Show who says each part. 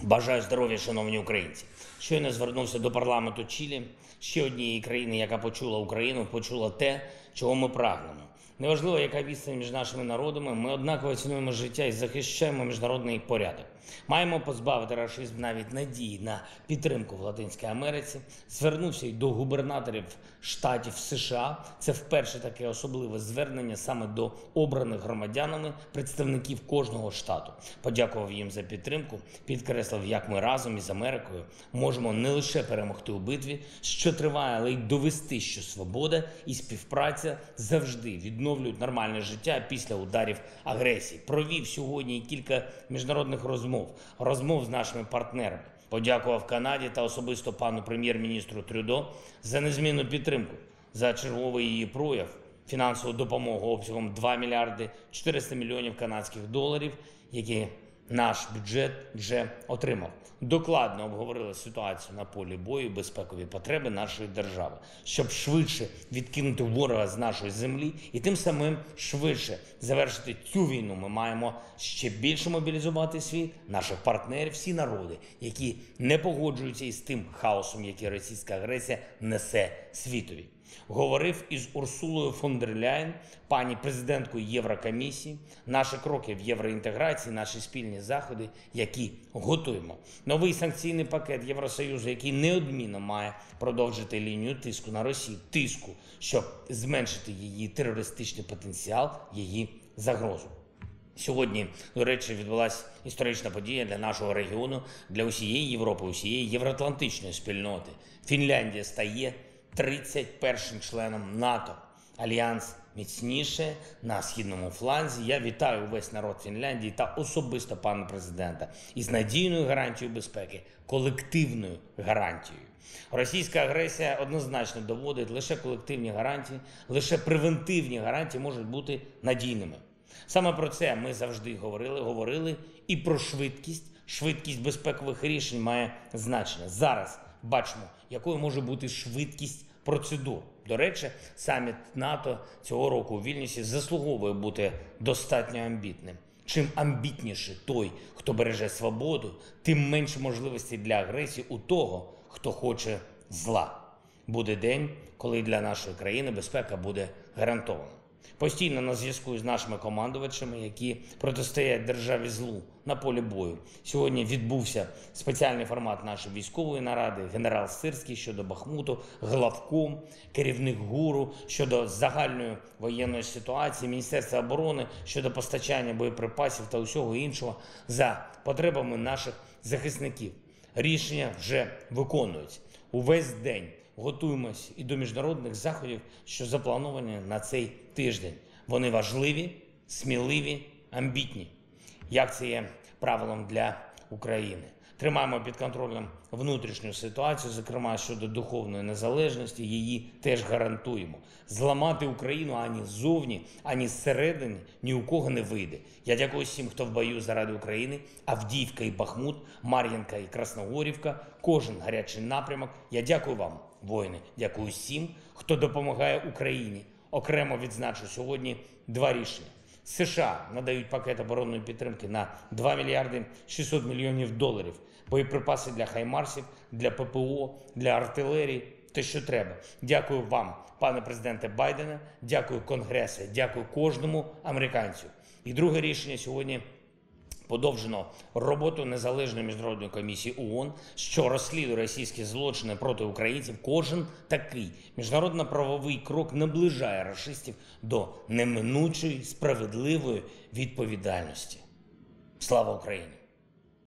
Speaker 1: Бажаю здоров'я, шановні українці. Щойно звернувся до парламенту Чилі, ще однієї країни, яка почула Україну, почула те, чого ми прагнемо. Неважливо, яка відстань між нашими народами, ми однаково цінуємо життя і захищаємо міжнародний порядок. Маємо позбавити рашизм навіть надії на підтримку в Латинській Америці. Звернувся й до губернаторів штатів США. Це вперше таке особливе звернення саме до обраних громадянами представників кожного штату. Подякував їм за підтримку, підкреслив, як ми разом із Америкою можемо не лише перемогти у битві, що триває, але й довести, що свобода і співпраця завжди відновлюють нормальне життя після ударів агресії. Провів сьогодні кілька міжнародних розмов з нашими партнерами. Подякував Канаді та особисто пану прем'єр-міністру Трюдо за незмінну підтримку, за черговий її прояв, фінансову допомогу обсягом 2 мільярди 400 мільйонів канадських доларів, які наш бюджет вже отримав. Докладно обговорили ситуацію на полі бою, безпекові потреби нашої держави, щоб швидше відкинути ворога з нашої землі і тим самим швидше завершити цю війну. Ми маємо ще більше мобілізувати світ, наших партнерів, всі народи, які не погоджуються із тим хаосом, який російська агресія несе світові. Говорив із Урсулою фон дер Ляєн, пані президенткою Єврокомісії, наші кроки в євроінтеграції, наші спільні заходи, які готуємо. Новий санкційний пакет Євросоюзу, який неодмінно має продовжити лінію тиску на Росію, щоб зменшити її терористичний потенціал, її загрозу. Сьогодні, до речі, відбулася історична подія для нашого регіону, для усієї Європи, усієї євроатлантичної спільноти. Фінляндія стає 31-м членом НАТО. Альянс міцніше на східному фланзі. Я вітаю увесь народ Фінляндії та особисто пана президента із надійною гарантією безпеки, колективною гарантією. Російська агресія однозначно доводить, лише колективні гарантії, лише превентивні гарантії можуть бути надійними. Саме про це ми завжди говорили і про швидкість. Швидкість безпекових рішень має значення. Зараз бачимо, якою може бути швидкість процедур. До речі, саміт НАТО цього року у Вільнюсі заслуговує бути достатньо амбітним. Чим амбітніше той, хто береже свободу, тим менше можливостей для агресії у того, хто хоче зла. Буде день, коли для нашої країни безпека буде гарантована. Постійно на зв'язку з нашими командувачами, які протистоять державі злу на полі бою. Сьогодні відбувся спеціальний формат нашої військової наради. Генерал Сирський щодо Бахмуту, главком, керівник ГУРу щодо загальної воєнної ситуації, Міністерства оборони щодо постачання боєприпасів та усього іншого за потребами наших захисників. Рішення вже виконуються. Увесь день готуємось і до міжнародних заходів, що заплановані на цей тиждень. Вони важливі, сміливі, амбітні. Як це є правилом для України. Тримаємо під контролем внутрішню ситуацію, зокрема щодо духовної незалежності, її теж гарантуємо. Зламати Україну ані ззовні, ані зсередини ні у кого не вийде. Я дякую всім, хто в бою заради України. Авдіївка і Бахмут, Мар'їнка і Красногорівка, кожен гарячий напрямок. Я дякую вам, воїни. Дякую всім, хто допомагає Україні. Окремо відзначу сьогодні 2 рішення. США надають пакет оборонної підтримки на 2 мільярди 600 мільйонів доларів. Боєприпаси для хаймарсів, для ППО, для артилерії, те, що треба. Дякую вам, пане президенте Байдене, дякую Конгресу, дякую кожному американцю. І друге рішення сьогодні – подовжено роботу Незалежної міжнародної комісії ООН, що розслідує російські злочини проти українців. Кожен такий міжнародно-правовий крок наближає рашистів до неминучої справедливої відповідальності. Слава Україні!